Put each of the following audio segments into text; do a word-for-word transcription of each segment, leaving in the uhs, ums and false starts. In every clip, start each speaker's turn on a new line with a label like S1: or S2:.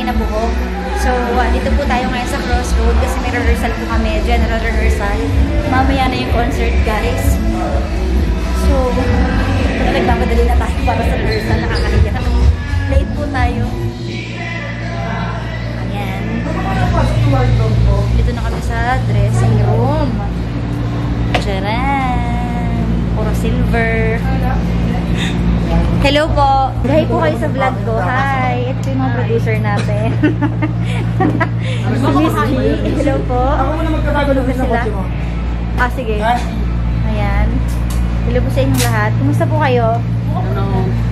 S1: kulay na buhok. So, uh, dito po tayo ngayon sa Crossroad kasi may rehearsal po kami, general rehearsal. Mamaya na yung concert, guys. So, nagmamadali na tayo para sa rehearsal. Nakakahiya. Late po tayo. Ayan. Dito na kami sa dressing room. Charan! Puro silver. Hello po! Hi po kayo sa vlog ko. Hi! Ito yung mga producer natin. Si Miss G. Hello po.
S2: Ako muna magkakagulo sa kotse mo.
S1: Ah, sige. Ayan. Hello po sa inyong lahat. Kumusta po kayo?
S2: Ano?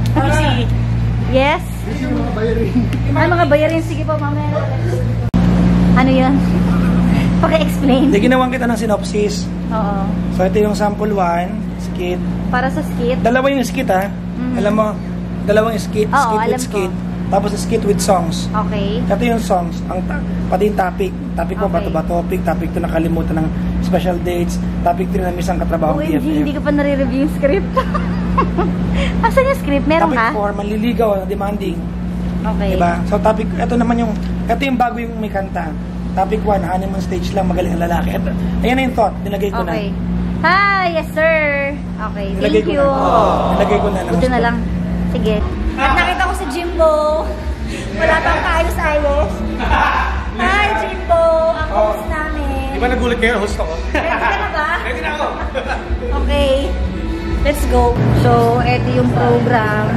S1: Yes?
S2: Yung mga bayarin.
S1: Ay, mga bayarin. Sige po, mamaya. Ano yun? Paki-explain.
S2: Hindi, ginawan kita ng synopsis.
S1: Oo.
S2: So, ito yung sample one, skit.
S1: Para sa skit?
S2: Dalawa yung skit, ha?
S1: Mm-hmm.
S2: Alam mo, dalawang skit,
S1: Oo,
S2: skit
S1: alam
S2: with skit.
S1: ko.
S2: Tapos skit with songs.
S1: Okay.
S2: Ito yung songs, ang ta pati yung topic. Topic mo,
S1: Okay.
S2: bato ba topic? Topic to nakalimutan ng special dates. Topic to na misang katrabaho
S1: O M G, hindi ko pa nare-review yung script. Asan yung script? Meron
S2: topic
S1: ka?
S2: four, manliligaw, demanding.
S1: Okay.
S2: Diba? So topic, ito naman yung, ito yung bago yung may kanta. Topic one, honeymoon stage lang, magaling ang lalaki. Ito, ayan na yung thought, nilagay ko
S1: Okay.
S2: na.
S1: Hi, yes sir. Okay,
S2: Nilagay
S1: thank
S2: ko
S1: you.
S2: na. Nilagay ko na.
S1: Buti na lang. Sige. At nakita ko si Jimbo. Wala pang kaayos-ayos. Hi, Jimbo. Ang host namin.
S2: Di ba nagulat kayo? Host ako.
S1: Ready ka na ba?
S2: Ready na ako.
S1: Okay. Let's go. So, eto yung program.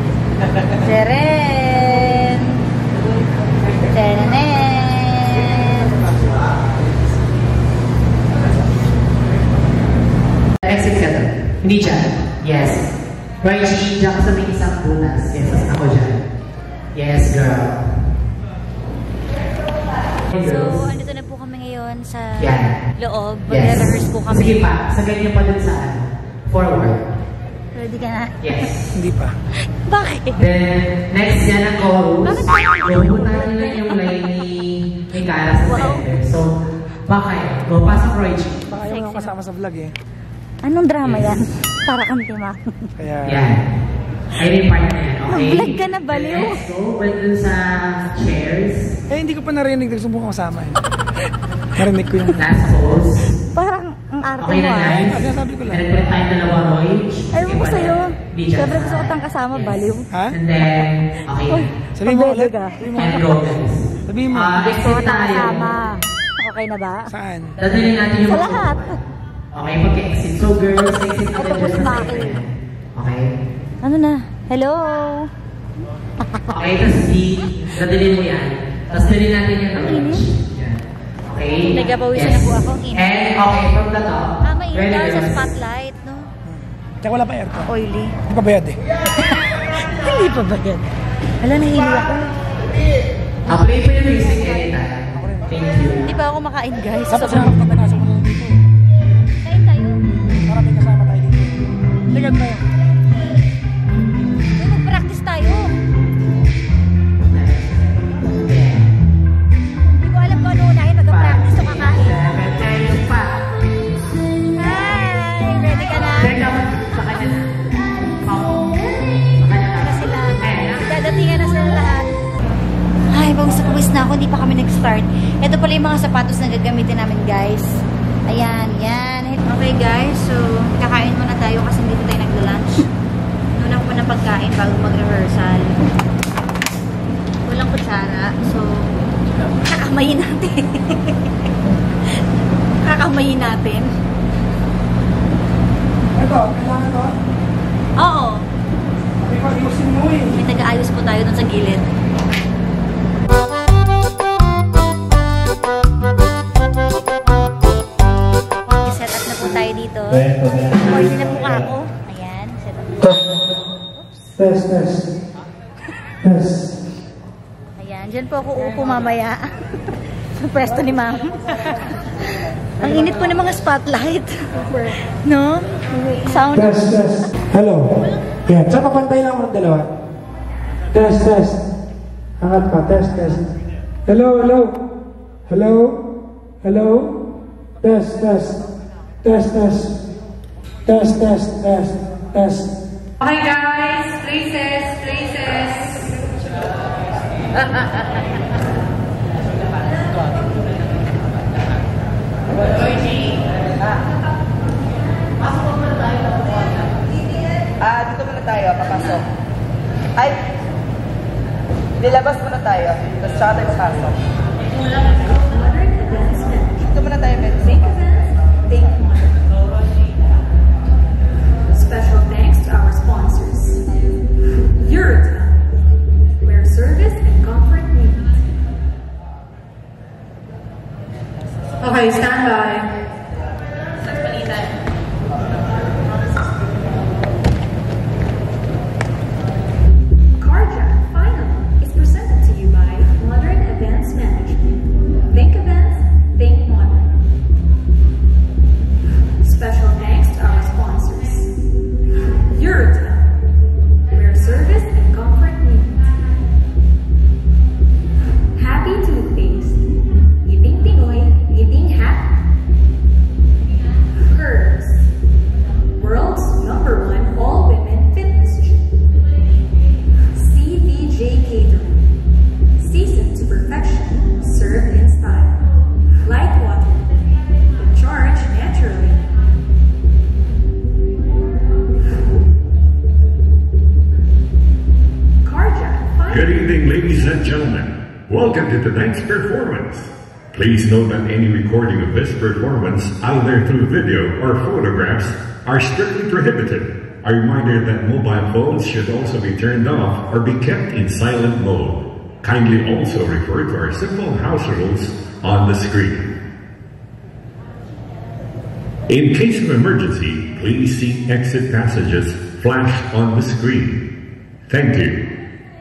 S1: Jeren. Jeren.
S3: Exit ka doon. Hindi dyan. Yes. Right, G, dyan ka sa may isang butas. Yes, ako dyan. Yes, girl. Hey,
S1: So,
S3: girls.
S1: andito na po kami ngayon sa
S3: Yan.
S1: loob.
S3: Yes.
S1: Mag-rehearse po kami.
S3: Sige pa. Sagay niyo pa dun sa ano. Forward.
S1: Ready ka na?
S3: Yes.
S2: Hindi pa.
S1: Bakit?
S3: Then, next yan ang chorus.
S1: Bakit?
S3: Pupuntahan nila yung line ni, ni Cara sa
S1: Wow.
S3: center. So, bakit? Go, pasok, Roy G.
S2: Baka ayaw mo kasama sa vlog eh.
S1: Anong drama
S3: Yes.
S1: yan? Para kang tima.
S2: Kaya...
S3: Yan. Ayun yung part na yan, okay?
S1: Nag-vlog ka na, baliw.
S3: Then let's go. Pwede dun sa chairs.
S2: Eh, hindi ko pa narinig. Nagsumbong ka kasama eh. Narinig ko yun.
S3: Last pose.
S1: Parang ang arte
S3: Okay
S1: mo
S3: na,
S1: ah.
S3: guys.
S2: Ano sabi ko lang?
S3: And then, tayo dalawa, Roy.
S1: Ayaw ko sa'yo.
S3: Di dyan.
S1: Siyempre gusto ko tang kasama,
S3: Yes.
S1: baliw.
S2: Ha?
S3: And then, okay.
S1: Uy,
S2: Sabihin mo ulit.
S1: ka.
S2: Sabihin mo
S3: And
S2: ulit.
S3: go, guys.
S2: Sabihin mo.
S3: Ah,
S1: Gusto ko
S3: exit
S1: tang
S3: tayo.
S1: kasama. Okay na ba?
S2: Saan?
S3: Dadalhin natin yung...
S1: Sa lahat.
S3: Okay, pag-exit. So, girls, exit ka
S1: Ito po
S3: dyan
S1: si
S3: sa
S1: Maki.
S3: center. Okay?
S1: Ano na? Hello?
S3: Okay, tapos D, dadalhin mo yan. Tapos dalhin natin yung approach. Yan. Okay?
S1: Nagpapawisan na po ako. Init.
S3: And, okay, from the top.
S1: Ah, mainit
S3: Ready,
S1: daw sa
S3: girls?
S1: spotlight, no?
S2: Tsaka wala pa aircon.
S1: Oily.
S2: Hindi pa bayad eh.
S1: Hindi pa ba yan? Wala, nahilo ako.
S3: I'll play for your music anytime. Thank you.
S1: Hindi pa ako makain, guys.
S2: Dapat
S1: Sobrang-
S2: sa pagkatasa mo lang dito.
S1: Kain tayo.
S2: Para may kasama tayo dito. Tingnan mo.
S1: Uy, mag-practice tayo.
S3: Yeah.
S1: Hindi ko alam kung ano unahin. Mag-practice o kakain.
S3: Seven, eight, pa.
S1: Hi! Ready ka na?
S3: Turn down sa kanya na. Oh. Sa kanya na.
S1: Na sila.
S3: Ayan.
S1: Dadatingan na sila lahat. Ay, pawis-pawis na ako. Hindi pa kami nag-start. Ito pala yung mga sapatos na gagamitin namin, guys. Ayan, yan. Okay, guys. So, kakain muna tayo kasi hindi tayo nag-lunch. Nuna ko na pagkain bago mag-rehearsal. Walang kutsara. So, kakamayin natin. kakamayin natin.
S2: Ito, kailangan to.
S1: Oo.
S2: Sabi ko, ayusin mo eh.
S1: May taga-ayos po tayo dun sa gilid. Set up na po tayo dito. Oily na po ako. Ayan. Set up.
S2: Test, test. Test.
S1: Ayan. Diyan po ako upo mamaya. Sa pwesto ni ma'am. Ang init po ng mga spotlight. No? Sound.
S2: Test, test. Hello. Yan. Saan papantay lang mo ng dalawa? Test, test. Angat pa. Test, test. Hello, hello. Hello. Hello. Test, test. Test, test. Test, test, test. Test.
S4: Okay guys, places, places. Ah, dito muna tayo, papasok. Ay, nilabas muna tayo. Tapos tsaka tayo papasok. Dito muna tayo, Betsy. Thank you.
S5: Special thanks to our sponsors. Eurotel, where service and comfort meet. Okay, stand by. Carjack Final is presented to you by Modern Events Management. Think events, think modern. Special thanks to our sponsors. Eurotel, where service and comfort meet. Happy Toothpaste, ngiping Pinoy, ngiping happy. Curves, world's number one all-women fitness gym. C D J Catering, seasoned to perfection, served in style. Light water, charge naturally.
S6: Good evening, ladies and gentlemen. Welcome to tonight's performance. Please note that any recording of this performance, either through video or photographs, are strictly prohibited. A reminder that mobile phones should also be turned off or be kept in silent mode. Kindly also refer to our simple house rules on the screen. In case of emergency, please see exit passages flashed on the screen. Thank you.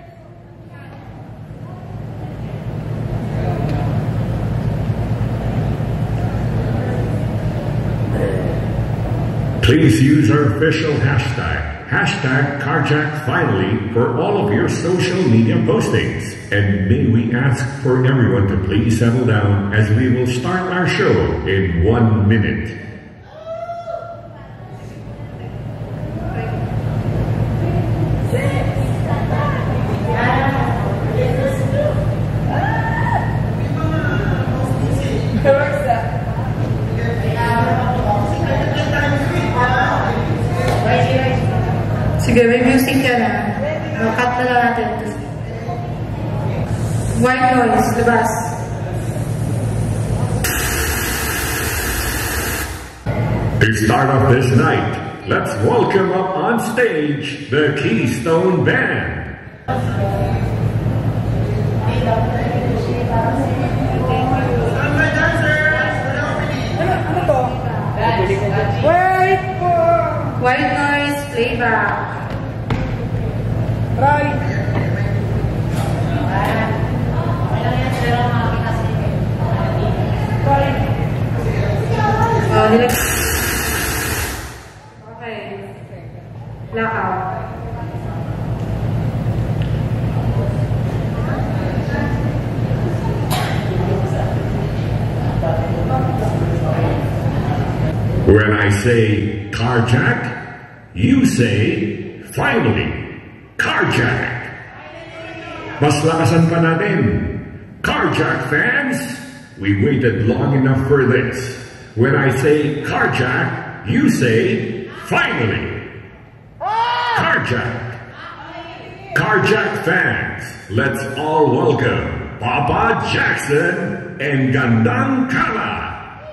S6: Please use our official hashtag, hashtag CarjackFinally, for all of your social media postings. And may we ask for everyone to please settle down as we will start our show in one minute.
S5: Sige, may music ka na. Cut na lang natin. White noise, labas.
S6: To start off this night, let's welcome up on stage the Keystone Band.
S5: White noise, playback.
S4: Right.
S5: Oh, nilag... Okay. Blackout.
S6: When I say carjack, you say finally, carjack. Mas lakasan pa natin. Carjack fans, we waited long enough for this. When I say carjack, you say finally, carjack. Carjack fans, let's all welcome Papa Jackson and Gandang Kala.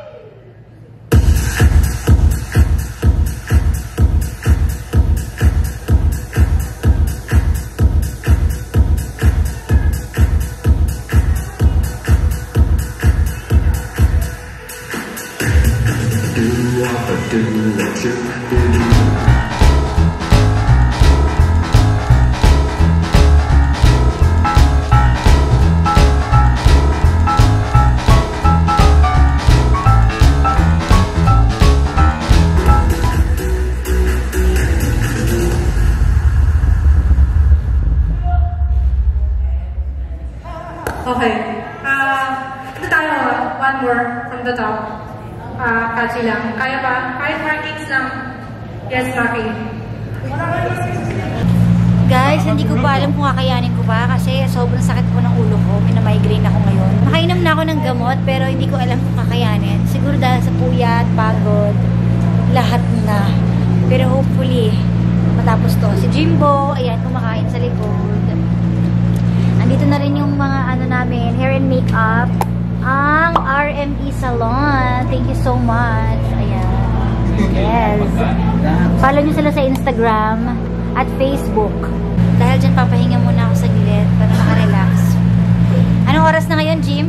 S5: Okay. Uh, ito tayo, one more from the top. Uh, catchy lang. Kaya ba? Five markings lang. Yes, Maki.
S1: Guys, hindi ko pa alam kung kakayanin ko pa kasi sobrang sakit po ng ulo ko. May na-migraine ako ngayon. Nakainom na ako ng gamot pero hindi ko alam kung kakayanin. Siguro dahil sa puyat, pagod, lahat na. Pero hopefully, matapos to. Si Jimbo, ayan, kumakain sa likod. Andito na rin yung mga ano namin, hair and makeup. Ang R M E Salon. Thank you so much. Ayan. Yes. Follow nyo sila sa Instagram at Facebook. Dahil dyan, papahinga muna ako saglit para makarelax. Anong oras na ngayon, Jim?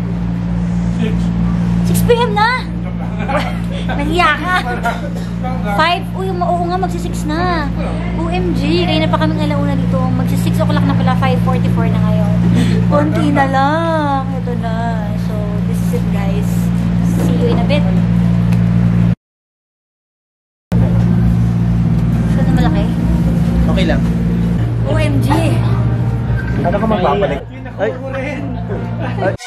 S1: six p m na? Nahiya ka? five? Uy, oo nga, magsi-six na. O M G, kayo na pa kaming alauna dito. Magsi-six o'clock na pala, five forty-four na ngayon. Konti na lang. Ito na. So, this is it, guys. See you in a bit. Saan na malaki?
S3: Okay lang.
S1: O M G!
S3: Ano ka magpapalit? Ay!